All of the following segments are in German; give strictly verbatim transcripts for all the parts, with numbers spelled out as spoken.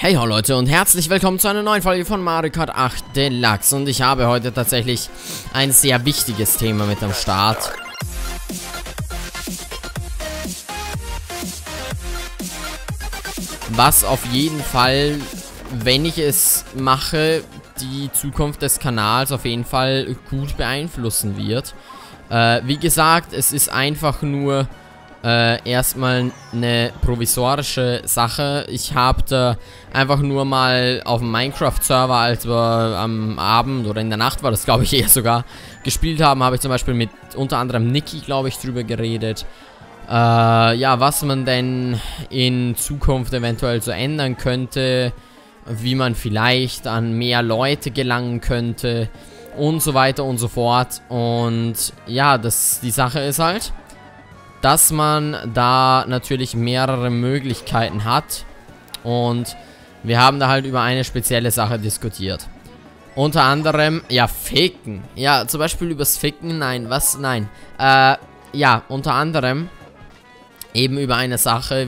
Hey ho Leute und herzlich willkommen zu einer neuen Folge von Mario Kart acht Deluxe. Und ich habe heute tatsächlich ein sehr wichtiges Thema mit am Start. Was auf jeden Fall, wenn ich es mache, die Zukunft des Kanals auf jeden Fall gut beeinflussen wird. Äh, wie gesagt, es ist einfach nur Äh, erstmal eine provisorische Sache. Ich habe da einfach nur mal auf dem Minecraft-Server, als wir am Abend oder in der Nacht war das, glaube ich, eher sogar, gespielt haben, habe ich zum Beispiel mit unter anderem Niki, glaube ich, drüber geredet. Äh, ja, was man denn in Zukunft eventuell so ändern könnte, wie man vielleicht an mehr Leute gelangen könnte und so weiter und so fort. Und ja, das, die Sache ist halt, dass man da natürlich mehrere Möglichkeiten hat. Und wir haben da halt über eine spezielle Sache diskutiert. Unter anderem, ja, Ficken. Ja, zum Beispiel übers Ficken, nein, was, nein. Äh, ja, unter anderem eben über eine Sache,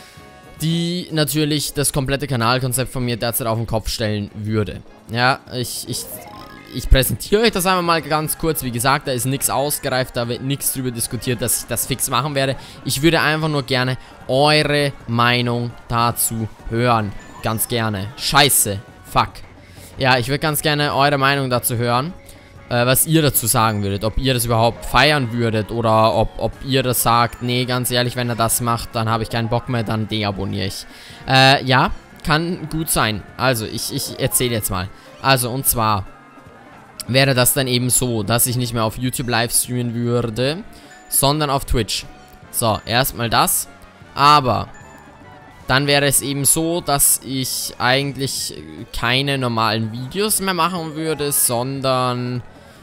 die natürlich das komplette Kanalkonzept von mir derzeit auf den Kopf stellen würde. Ja, ich, ich... Ich präsentiere euch das einmal mal ganz kurz. Wie gesagt, da ist nichts ausgereift, da wird nichts drüber diskutiert, dass ich das fix machen werde. Ich würde einfach nur gerne eure Meinung dazu hören. Ganz gerne. Scheiße. Fuck. Ja, ich würde ganz gerne eure Meinung dazu hören. Äh, was ihr dazu sagen würdet. Ob ihr das überhaupt feiern würdet oder ob, ob ihr das sagt, nee, ganz ehrlich, wenn er das macht, dann habe ich keinen Bock mehr, dann deabonniere ich. Äh, ja, kann gut sein. Also, ich, ich erzähle jetzt mal. Also, und zwar wäre das dann eben so, dass ich nicht mehr auf YouTube live streamen würde, sondern auf Twitch. So, erstmal das. Aber dann wäre es eben so, dass ich eigentlich keine normalen Videos mehr machen würde, sondern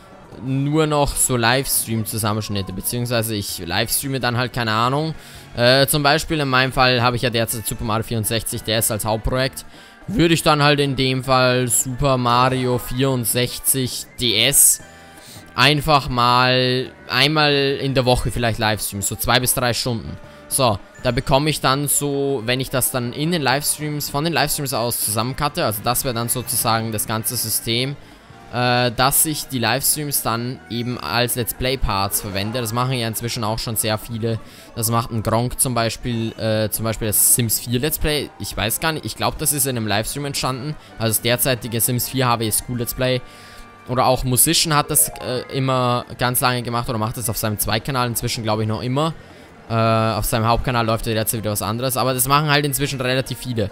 nur noch so Livestream-Zusammenschnitte. Beziehungsweise ich livestreame dann halt, keine Ahnung. Äh, zum Beispiel in meinem Fall habe ich ja derzeit Super Mario vierundsechzig D S als Hauptprojekt. Würde ich dann halt in dem Fall Super Mario vierundsechzig D S einfach mal einmal in der Woche vielleicht Livestreams, so zwei bis drei Stunden. So, da bekomme ich dann so, wenn ich das dann in den Livestreams, von den Livestreams aus zusammencutte, also das wäre dann sozusagen das ganze System, äh, dass ich die Livestreams dann eben als Let's Play Parts verwende. Das machen ja inzwischen auch schon sehr viele. Das macht ein Gronk zum Beispiel, äh, zum Beispiel das Sims vier Let's Play. Ich weiß gar nicht, ich glaube, das ist in einem Livestream entstanden. Also das derzeitige Sims vier H W School Let's Play. Oder auch Musician hat das äh, immer ganz lange gemacht oder macht das auf seinem Zweitkanal inzwischen, glaube ich, noch immer. Äh, auf seinem Hauptkanal läuft ja derzeit wieder was anderes. Aber das machen halt inzwischen relativ viele.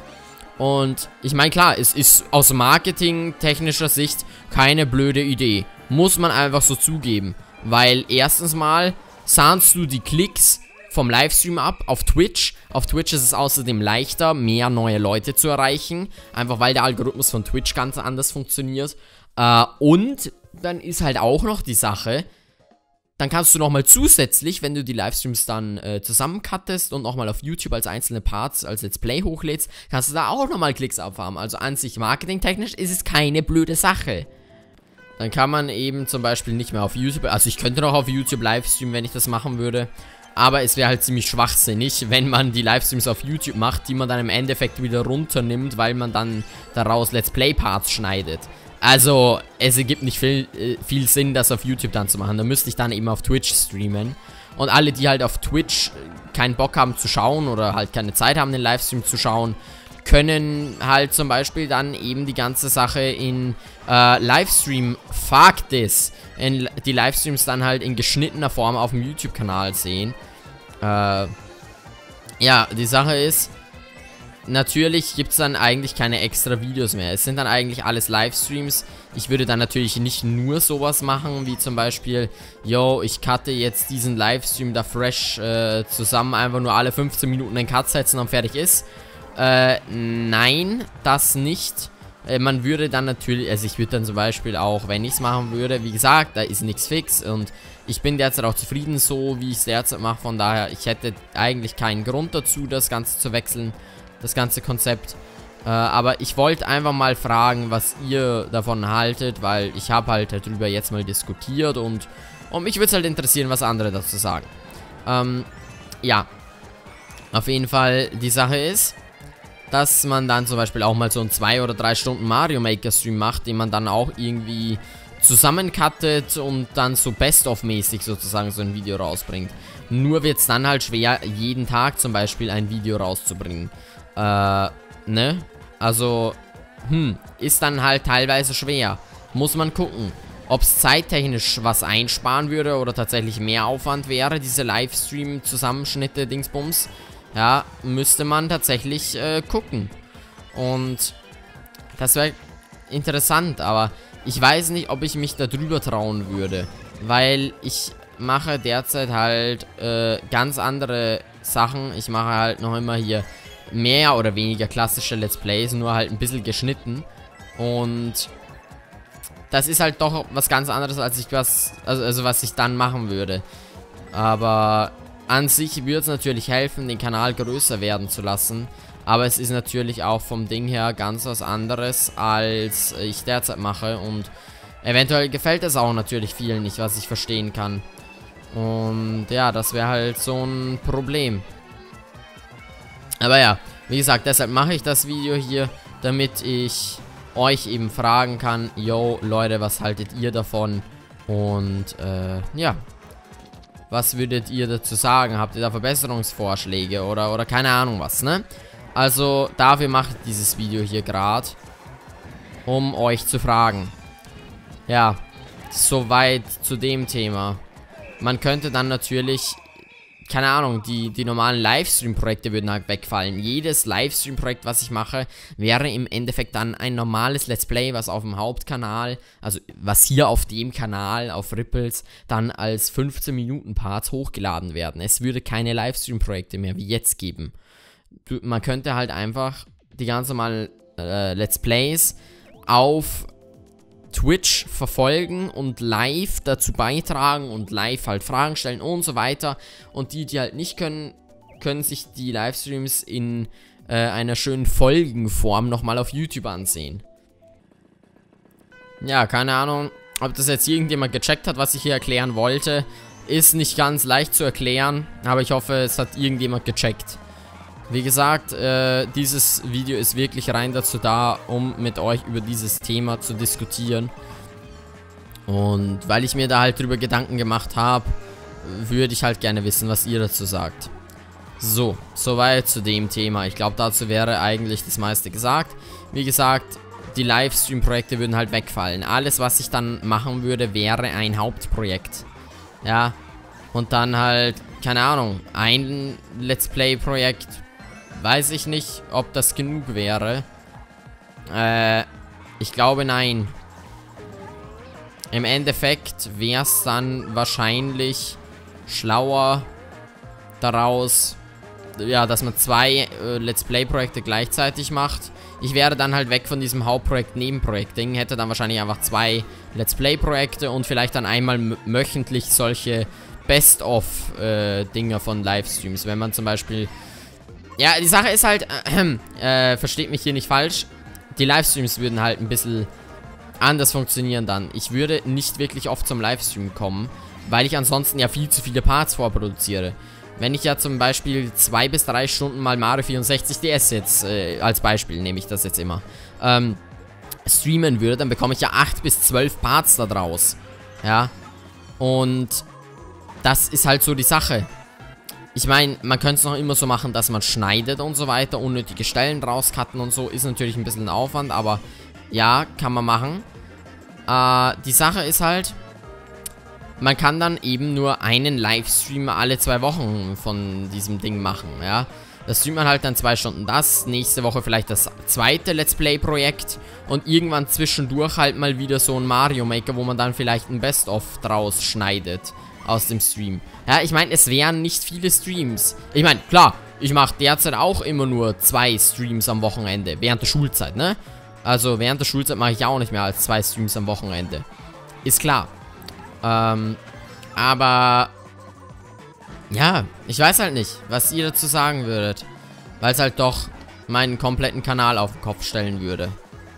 Und ich meine, klar, es ist aus marketingtechnischer Sicht keine blöde Idee. Muss man einfach so zugeben. Weil erstens mal sahnst du die Klicks vom Livestream ab auf Twitch. Auf Twitch ist es außerdem leichter, mehr neue Leute zu erreichen. Einfach weil der Algorithmus von Twitch ganz anders funktioniert. Äh, und dann ist halt auch noch die Sache, dann kannst du nochmal zusätzlich, wenn du die Livestreams dann äh, zusammencuttest und nochmal auf YouTube als einzelne Parts, als Let's Play hochlädst, kannst du da auch nochmal Klicks abfarmen. Also an sich marketingtechnisch ist es keine blöde Sache. Dann kann man eben zum Beispiel nicht mehr auf YouTube, also ich könnte noch auf YouTube Livestreamen, wenn ich das machen würde. Aber es wäre halt ziemlich schwachsinnig, wenn man die Livestreams auf YouTube macht, die man dann im Endeffekt wieder runternimmt, weil man dann daraus Let's Play Parts schneidet. Also, es ergibt nicht viel, äh, viel Sinn, das auf YouTube dann zu machen. Da müsste ich dann eben auf Twitch streamen. Und alle, die halt auf Twitch keinen Bock haben zu schauen oder halt keine Zeit haben, den Livestream zu schauen, können halt zum Beispiel dann eben die ganze Sache in äh, Livestream, fuck this, in die Livestreams dann halt in geschnittener Form auf dem YouTube-Kanal sehen. Äh, ja, die Sache ist, natürlich gibt es dann eigentlich keine extra Videos mehr. Es sind dann eigentlich alles Livestreams. Ich würde dann natürlich nicht nur sowas machen, wie zum Beispiel, yo, ich cutte jetzt diesen Livestream da fresh äh, zusammen, einfach nur alle fünfzehn Minuten einen Cut setzen und fertig ist. Äh, nein, das nicht. Äh, man würde dann natürlich, also ich würde dann zum Beispiel auch, wenn ich es machen würde, wie gesagt, da ist nichts fix und ich bin derzeit auch zufrieden so, wie ich es derzeit mache. Von daher, ich hätte eigentlich keinen Grund dazu, das Ganze zu wechseln. Das ganze Konzept. Äh, aber ich wollte einfach mal fragen, was ihr davon haltet, weil ich habe halt darüber jetzt mal diskutiert und, und mich würde es halt interessieren, was andere dazu sagen. Ähm, ja. Auf jeden Fall, die Sache ist, dass man dann zum Beispiel auch mal so einen zwei oder drei Stunden Mario Maker Stream macht, den man dann auch irgendwie zusammencuttet und dann so Best-of-mäßig sozusagen so ein Video rausbringt. Nur wird es dann halt schwer, jeden Tag zum Beispiel ein Video rauszubringen. Äh, ne? Also, hm, ist dann halt teilweise schwer. Muss man gucken, ob es zeittechnisch was einsparen würde oder tatsächlich mehr Aufwand wäre, diese Livestream-Zusammenschnitte, Dingsbums. Ja, müsste man tatsächlich äh, gucken. Und das wäre interessant, aber ich weiß nicht, ob ich mich da drüber trauen würde. Weil ich mache derzeit halt äh, ganz andere Sachen. Ich mache halt noch immer hier mehr oder weniger klassische Let's Plays, nur halt ein bisschen geschnitten. Und das ist halt doch was ganz anderes, als ich was, also, also was ich dann machen würde. Aber an sich würde es natürlich helfen, den Kanal größer werden zu lassen. Aber es ist natürlich auch vom Ding her ganz was anderes, als ich derzeit mache. Und eventuell gefällt es auch natürlich vielen nicht, was ich verstehen kann. Und ja, das wäre halt so ein Problem. Aber ja, wie gesagt, deshalb mache ich das Video hier, damit ich euch eben fragen kann, yo, Leute, was haltet ihr davon? Und äh, ja. Was würdet ihr dazu sagen? Habt ihr da Verbesserungsvorschläge oder, oder keine Ahnung was, ne? Also, dafür mache ich dieses Video hier gerade, um euch zu fragen. Ja, soweit zu dem Thema. Man könnte dann natürlich, keine Ahnung, die, die normalen Livestream-Projekte würden halt wegfallen. Jedes Livestream-Projekt, was ich mache, wäre im Endeffekt dann ein normales Let's Play, was auf dem Hauptkanal, also was hier auf dem Kanal, auf Ripples, dann als fünfzehn Minuten Parts hochgeladen werden. Es würde keine Livestream-Projekte mehr wie jetzt geben. Du, man könnte halt einfach die ganz normalen äh, Let's Plays auf Twitch verfolgen und live dazu beitragen und live halt Fragen stellen und so weiter. Und die, die halt nicht können, können sich die Livestreams in äh, einer schönen Folgenform nochmal auf YouTube ansehen. Ja, keine Ahnung, ob das jetzt irgendjemand gecheckt hat, was ich hier erklären wollte. Ist nicht ganz leicht zu erklären, aber ich hoffe, es hat irgendjemand gecheckt. Wie gesagt, äh, dieses Video ist wirklich rein dazu da, um mit euch über dieses Thema zu diskutieren. Und weil ich mir da halt drüber Gedanken gemacht habe, würde ich halt gerne wissen, was ihr dazu sagt. So, soweit zu dem Thema. Ich glaube, dazu wäre eigentlich das meiste gesagt. Wie gesagt, die Livestream-Projekte würden halt wegfallen. Alles, was ich dann machen würde, wäre ein Hauptprojekt. Ja, und dann halt, keine Ahnung, ein Let's Play-Projekt. Weiß ich nicht, ob das genug wäre. Äh, ich glaube nein. Im Endeffekt wäre es dann wahrscheinlich schlauer daraus, ja, dass man zwei äh, Let's Play-Projekte gleichzeitig macht. Ich wäre dann halt weg von diesem Hauptprojekt-Nebenprojekt-Ding, hätte dann wahrscheinlich einfach zwei Let's Play-Projekte und vielleicht dann einmal wöchentlich solche Best-of-Dinger äh, von Livestreams. Wenn man zum Beispiel... Ja, die Sache ist halt, äh, äh, versteht mich hier nicht falsch, die Livestreams würden halt ein bisschen anders funktionieren dann. Ich würde nicht wirklich oft zum Livestream kommen, weil ich ansonsten ja viel zu viele Parts vorproduziere. Wenn ich ja zum Beispiel zwei bis drei Stunden mal Mario vierundsechzig D S jetzt, äh, als Beispiel nehme ich das jetzt immer, ähm, streamen würde, dann bekomme ich ja acht bis zwölf Parts da draus. Ja, und das ist halt so die Sache. Ich meine, man könnte es noch immer so machen, dass man schneidet und so weiter, unnötige Stellen rauscutten und so, ist natürlich ein bisschen ein Aufwand, aber ja, kann man machen. Äh, die Sache ist halt, man kann dann eben nur einen Livestream alle zwei Wochen von diesem Ding machen, ja. Da streamt man halt dann zwei Stunden das, nächste Woche vielleicht das zweite Let's Play-Projekt und irgendwann zwischendurch halt mal wieder so ein Mario Maker, wo man dann vielleicht ein Best-of draus schneidet aus dem Stream. Ja, ich meine, es wären nicht viele Streams. Ich meine, klar, ich mache derzeit auch immer nur zwei Streams am Wochenende, während der Schulzeit, ne? Also während der Schulzeit mache ich auch nicht mehr als zwei Streams am Wochenende. Ist klar. Ähm, aber... Ja, ich weiß halt nicht, was ihr dazu sagen würdet. Weil es halt doch meinen kompletten Kanal auf den Kopf stellen würde.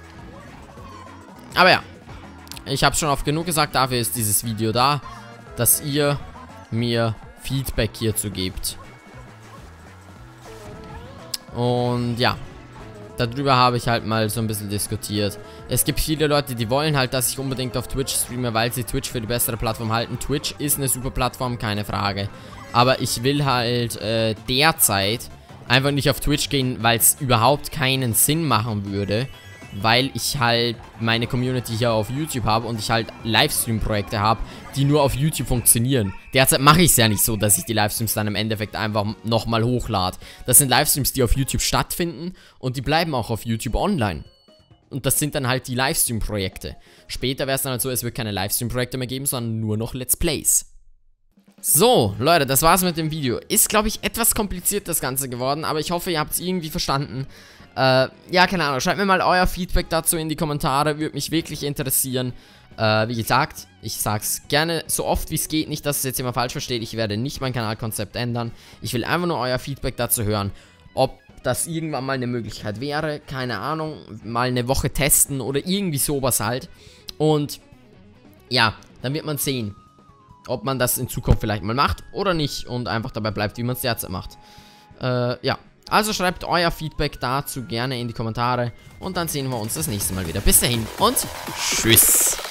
Aber ja, ich habe schon oft genug gesagt, dafür ist dieses Video da, dass ihr mir Feedback hierzu gebt. Und ja, darüber habe ich halt mal so ein bisschen diskutiert. Es gibt viele Leute, die wollen halt, dass ich unbedingt auf Twitch streame, weil sie Twitch für die bessere Plattform halten. Twitch ist eine super Plattform, keine Frage. Aber ich will halt äh, derzeit einfach nicht auf Twitch gehen, weil es überhaupt keinen Sinn machen würde. Weil ich halt meine Community hier auf YouTube habe und ich halt Livestream-Projekte habe, die nur auf YouTube funktionieren. Derzeit mache ich es ja nicht so, dass ich die Livestreams dann im Endeffekt einfach nochmal hochlade. Das sind Livestreams, die auf YouTube stattfinden und die bleiben auch auf YouTube online. Und das sind dann halt die Livestream-Projekte. Später wäre es dann halt so, es wird keine Livestream-Projekte mehr geben, sondern nur noch Let's Plays. So, Leute, das war's mit dem Video. Ist, glaube ich, etwas kompliziert das Ganze geworden, aber ich hoffe, ihr habt es irgendwie verstanden. Äh, ja, keine Ahnung, schreibt mir mal euer Feedback dazu in die Kommentare, würde mich wirklich interessieren. Äh, wie gesagt, ich sag's gerne so oft wie es geht, nicht, dass es jetzt jemand falsch versteht, ich werde nicht mein Kanalkonzept ändern. Ich will einfach nur euer Feedback dazu hören, ob das irgendwann mal eine Möglichkeit wäre, keine Ahnung, mal eine Woche testen oder irgendwie sowas halt. Und ja, dann wird man sehen, ob man das in Zukunft vielleicht mal macht oder nicht und einfach dabei bleibt, wie man es derzeit macht. Äh, ja. Also schreibt euer Feedback dazu gerne in die Kommentare und dann sehen wir uns das nächste Mal wieder. Bis dahin und tschüss.